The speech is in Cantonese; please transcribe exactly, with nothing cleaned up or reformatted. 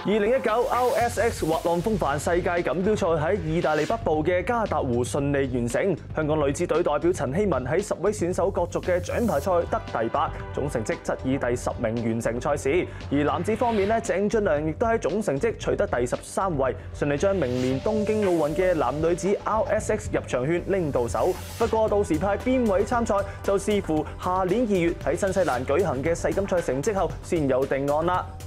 二零一九 R S X 滑浪風帆世界錦標賽喺意大利北部嘅加達湖順利完成。香港女子隊代表陳希文喺十位選手角逐嘅獎牌賽得第八，總成績則以第十名完成賽事。而男子方面咧，鄭俊良亦都喺總成績取得第十三位，順利將明年東京奧運嘅男女子 R S X 入場券拎到手。不過到時派邊位參賽，就視乎下年二月喺新西蘭舉行嘅世錦賽成績後先有定案啦。